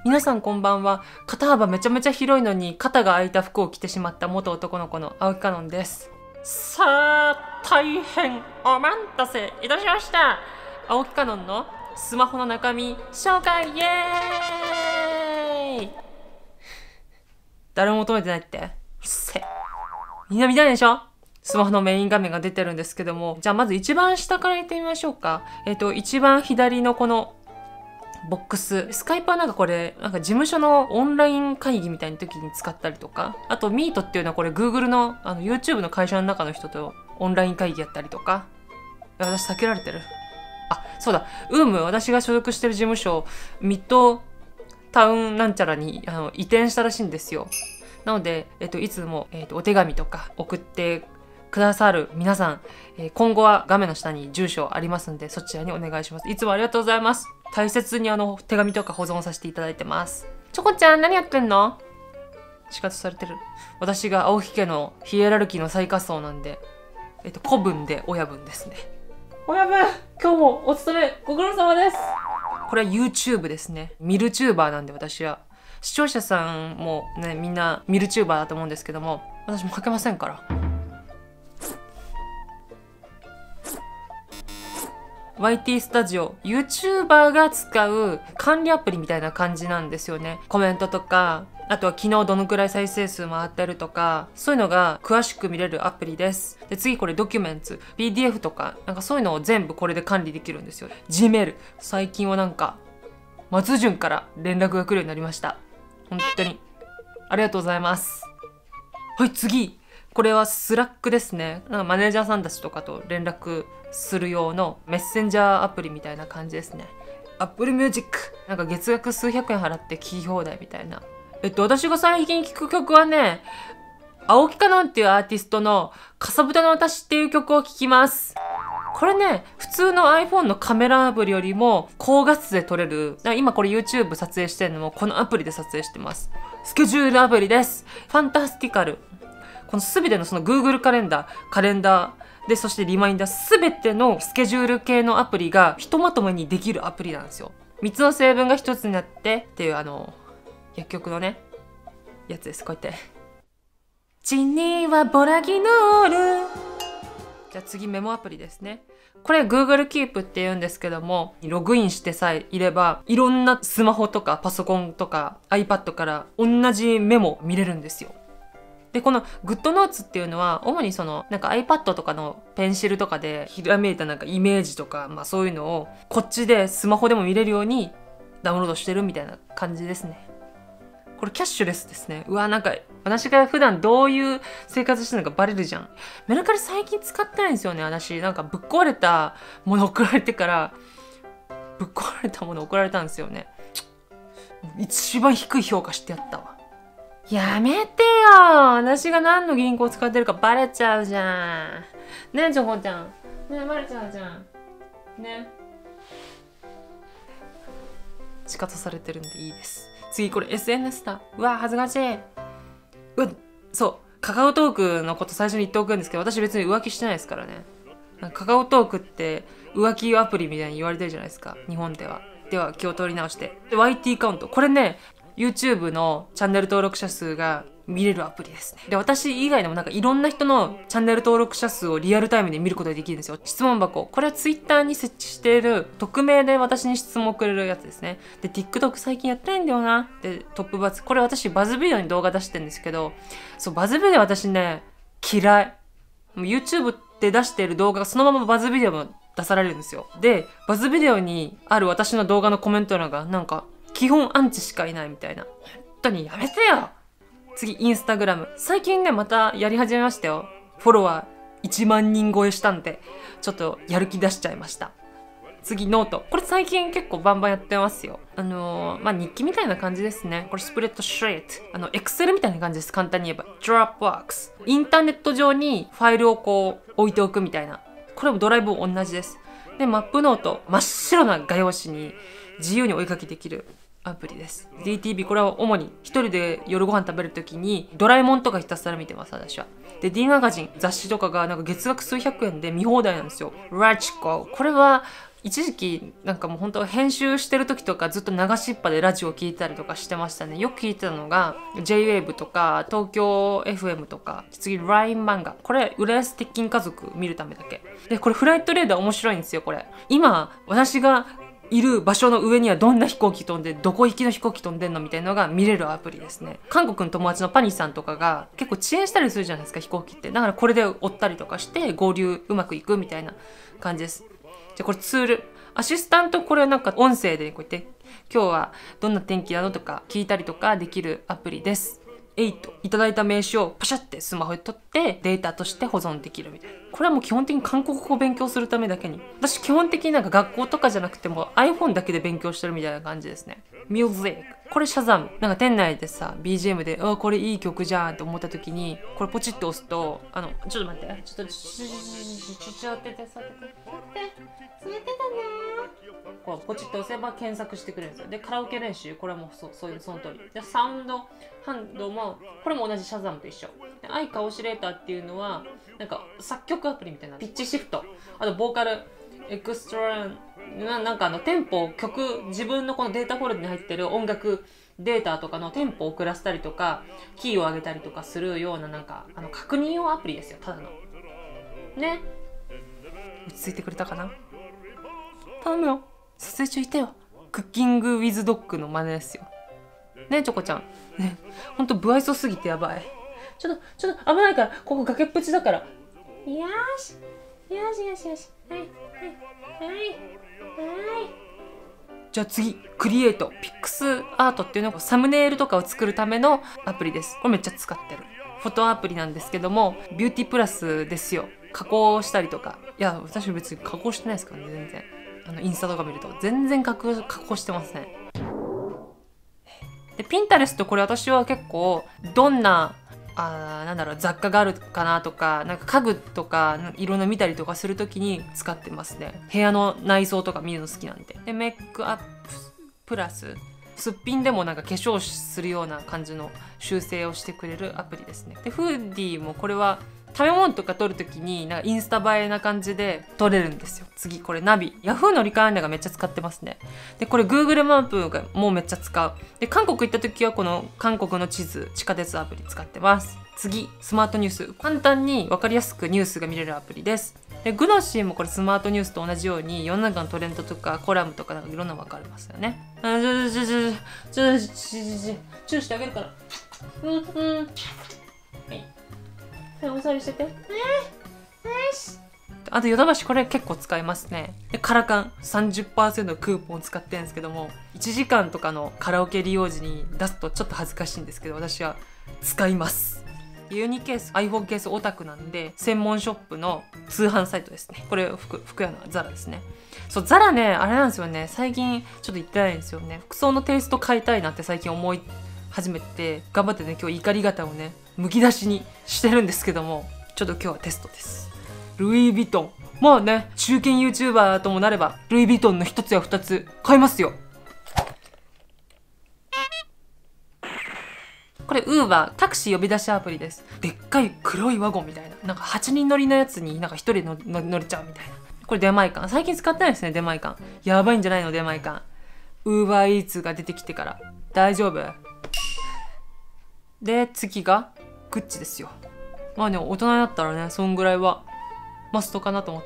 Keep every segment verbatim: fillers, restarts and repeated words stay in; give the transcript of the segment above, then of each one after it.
皆さんこんばんは。肩幅めちゃめちゃ広いのに肩が開いた服を着てしまった元男の子の青木かのんです。さあ、大変お待たせいたしました。青木かのんのスマホの中身紹介イエーイ。誰も求めてないって。うっせえ。みんな見たいでしょ？スマホのメイン画面が出てるんですけども、じゃあまず一番下から行ってみましょうか。えっと、一番左のこのボックス。スカイプはなんかこれ、なんか事務所のオンライン会議みたいな時に使ったりとか、あと Meet っていうのはこれ Google のあの YouTube の会社の中の人とオンライン会議やったりとか。私避けられてる。あ、そうだ。ウーム、私が所属してる事務所、ミッドタウンなんちゃらにあの移転したらしいんですよ。なので、えっと、いつも、えっと、お手紙とか送ってくださる皆さん、えー、今後は画面の下に住所ありますんで、そちらにお願いします。いつもありがとうございます。大切にあの、手紙とか保存させていただいてます。チョコちゃん、何やってんの？死活されてる。私が青木家のヒエラルキーの最下層なんで、えっと、子分で親分ですね。親分、今日もお勤めご苦労様です。これは YouTube ですね。ミルチューバーなんで私は。視聴者さんもね、みんなミルチューバーだと思うんですけども、私もかけませんから。ワイティー スタジオ、YouTuber が使う管理アプリみたいな感じなんですよね。コメントとか、あとは昨日どのくらい再生数回ってるとか、そういうのが詳しく見れるアプリです。で、次これドキュメンツ、ピーディーエフ とか、なんかそういうのを全部これで管理できるんですよ。Gmail、最近はなんか、松潤から連絡が来るようになりました。本当に。ありがとうございます。はい、次。これはスラックですね。なんかマネージャーさんたちとかと連絡する用のメッセンジャーアプリみたいな感じですね。Apple Music。なんか月額数百円払って聴き放題みたいな。えっと、私が最近聴く曲はね、青木かのんっていうアーティストのかさぶたの私っていう曲を聴きます。これね、普通の iPhone のカメラアプリよりも高画質で撮れる。今これ YouTube 撮影してるのもこのアプリで撮影してます。スケジュールアプリです。ファンタスティカル。このすべてのその Google カレンダー、カレンダーで、そしてリマインダー、すべてのスケジュール系のアプリがひとまとめにできるアプリなんですよ。みっつの成分がひとつになってっていうあの、薬局のね、やつです。こうやって。血にはボラギノール。じゃあ次メモアプリですね。これ Google Keep って言うんですけども、ログインしてさえいれば、いろんなスマホとかパソコンとか iPad から同じメモ見れるんですよ。で、この GoodNotes っていうのは、主にその、なんか iPad とかのペンシルとかでひらめいたなんかイメージとか、まあそういうのを、こっちでスマホでも見れるようにダウンロードしてるみたいな感じですね。これキャッシュレスですね。うわ、なんか、私が普段どういう生活してるのかバレるじゃん。メルカリ最近使ってないんですよね、私。なんかぶっ壊れたもの送られてから、ぶっ壊れたもの送られたんですよね。一番低い評価してやったわ。やめてよ。私が何の銀行使ってるかバレちゃうじゃん。ねえ、チョコちゃん。ねえ、バレちゃうじゃん。ね。仕方されてるんでいいです。次、これ エスエヌエス だ。うわ、恥ずかしい。うわ、そう。カカオトークのこと最初に言っておくんですけど、私別に浮気してないですからね。カカオトークって浮気アプリみたいに言われてるじゃないですか。日本では。では、気を取り直して。で、ワイティー カウント。これね、YouTube のチャンネル登録者数が見れるアプリですね。で、私以外でもなんかいろんな人のチャンネル登録者数をリアルタイムで見ることができるんですよ。質問箱。これは Twitter に設置している匿名で私に質問をくれるやつですね。で、TikTok 最近やってないんだよな。で、トップバズ。これ私バズビデオに動画出してるんですけど、そう、バズビデオ私ね、嫌い。YouTube で出している動画がそのままバズビデオも出されるんですよ。で、バズビデオにある私の動画のコメント欄がなんか、基本アンチしかいないみたいな。本当にやめてよ。次、インスタグラム。最近ね、またやり始めましたよ。フォロワーいちまんにん超えしたんで、ちょっとやる気出しちゃいました。次、ノート。これ最近結構バンバンやってますよ。あのー、まあ、日記みたいな感じですね。これスプレッドシート。あの、エクセルみたいな感じです。簡単に言えば。ドロップワークス。インターネット上にファイルをこう置いておくみたいな。これもドライブ同じです。で、マップノート。真っ白な画用紙に自由に追いかけできるアプリです。ディーティービー、これは主に一人で夜ご飯食べるときにドラえもんとかひたすら見てます、私は。で、D マガジン、雑誌とかがなんか月額数百円で見放題なんですよ。ラチコ。これは一時期なんかもう本当編集してる時とかずっと流しっぱでラジオ聞いたりとかしてましたね。よく聞いてたのが ジェイウェーブ とか東京 エフエム とか、次 ライン 漫画、これ浦安鉄筋家族見るためだけで、これフライトレーダー面白いんですよ。これ今私がいる場所の上にはどんな飛行機飛んで、どこ行きの飛行機飛んでんのみたいなのが見れるアプリですね。韓国の友達のパニさんとかが結構遅延したりするじゃないですか、飛行機って。だからこれで追ったりとかして合流うまくいくみたいな感じです。じゃあこれツール、アシスタント、これなんか音声でこうやって今日はどんな天気なのとか聞いたりとかできるアプリです。エイト、いただいた名刺をパシャってスマホで撮ってデータとして保存できるみたいな。これはもう基本的に韓国語を勉強するためだけに。私基本的になんか学校とかじゃなくても iPhone だけで勉強してるみたいな感じですね。ミュージック。これシャザム。なんか店内でさ、ビージーエム で、あ、これいい曲じゃんって思った時に、これポチッと押すと、あの、ちょっと待って、ちょっと、ちょ、ちょ、ちょ、ちょ、ってて、座ってて、座って、座ってたねー。こう、ポチッと押せば検索してくれるんですよ。で、カラオケ練習、これはもうそそういう、その通り。で、サウンド、ハンドも、これも同じシャザムと一緒。で、アイカオシレーターっていうのは、なんか作曲アプリみたいな。ピッチシフト。あと、ボーカル、エクストラ、な, なんかあのテンポ、曲、自分のこのデータフォルダに入ってる音楽データとかのテンポを遅らせたりとか、キーを上げたりとかするようななんかあの確認用アプリですよ、ただの。ね。落ち着いてくれたかな。頼むよ。撮影中いてよ。クッキングウィズドッグの真似ですよ。ね、チョコちゃん。ね、ほんと不愛想すぎてやばい。ちょっと、ちょっと危ないから、ここ崖っぷちだから。よーし。よしよしよし。はい、はい、はい。はい、じゃあ次、クリエイト。ピックスアートっていうのがサムネイルとかを作るためのアプリです。これめっちゃ使ってる。フォトアプリなんですけども、ビューティープラスですよ。加工したりとか。いや、私別に加工してないですからね、全然。あの、インスタとか見ると。全然加工、加工してますね。で、ピンタレスト、これ私は結構、どんな、あなんだろう、雑貨があるかなとか、なんか家具とかいろんな見たりとかするときに使ってますね。部屋の内装とか見るの好きなんで。で、メイクアッププラスすっぴんでもなんか化粧するような感じの修正をしてくれるアプリですね。で、フーディーもこれは食べ物とか撮るときになんかインスタ映えな感じで撮れるんですよ。次、これナビ。ヤフーのリカーンダがめっちゃ使ってますね。で、これ Google マップがもうめっちゃ使う。で、韓国行った時はこの韓国の地図、地下鉄アプリ使ってます。次、スマートニュース。簡単に分かりやすくニュースが見れるアプリです。で、グノシーもこれスマートニュースと同じように世の中のトレンドとかコラムとかなんかいろんなの分かりますよね。あ、ちょちょちょちょちょちょちょちょチューしてあげるから。うんうん。はい。お座りしてて。あとヨドバシこれ結構使いますね。でカラカン さんじゅっパーセント のクーポンを使ってるんですけども、いちじかんとかのカラオケ利用時に出すとちょっと恥ずかしいんですけど、私は使います。ユニケース iPhone ケースオタクなんで専門ショップの通販サイトですね。これ服服屋のザラですね。そうザラね、あれなんですよね、最近ちょっと行ってないんですよね。服装のテイスト変えたいなって最近思い始めて、頑張ってね今日怒り方をねむき出しにしてるんですけども、ちょっと今日はテストです。ルイ・ヴィトン、まあね中堅 YouTuber ともなればルイ・ヴィトンの一つや二つ買いますよ。これウーバータクシー呼び出しアプリです。でっかい黒いワゴンみたいな、なんかはちにん乗りのやつになんかひとりの乗れちゃうみたいな。これ出前館、最近使ってないですね。出前館やばいんじゃないの出前館。ウーバーイーツが出てきてから大丈夫で、次がグッチですよ。まあね、大人になったらね、そんぐらいはマストかなと思って。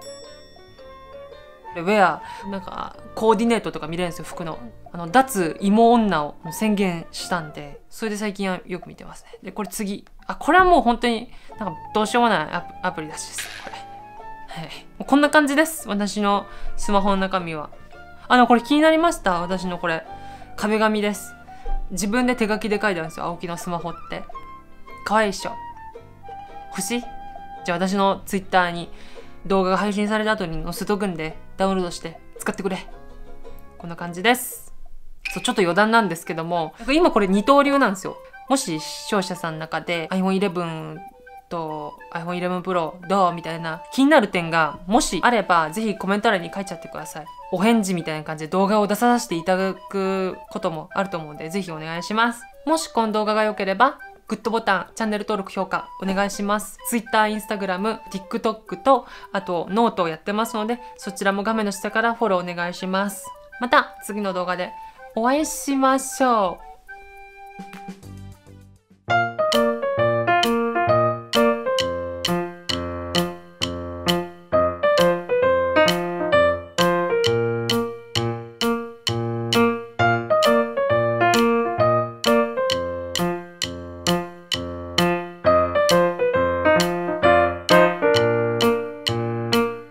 ウェア、なんか、コーディネートとか見れるんですよ、服の。あの、脱芋女を宣言したんで、それで最近はよく見てますね。で、これ次。あ、これはもう本当に、なんかどうしようもないアプ、アプリだしです。これ。はい。もうこんな感じです。私のスマホの中身は。あの、これ気になりました。私のこれ。壁紙です。自分で手書きで書いてあるんですよ、青木のスマホって。かわいいっしょ。欲しい？じゃあ私のツイッターに動画が配信された後に載せとくんで、ダウンロードして使ってくれ。こんな感じです。そう、ちょっと余談なんですけども、今これ二刀流なんですよ。もし視聴者さんの中で アイフォンイレブン と アイフォンイレブンプロ どうみたいな気になる点がもしあれば、ぜひコメント欄に書いちゃってください。お返事みたいな感じで動画を出させていただくこともあると思うんで、ぜひお願いします。もしこの動画が良ければグッドボタン、チャンネル登録、評価お願いします。Twitter、Instagram、TikTok と、あとノートをやってますので、そちらも画面の下からフォローお願いします。また次の動画でお会いしましょう。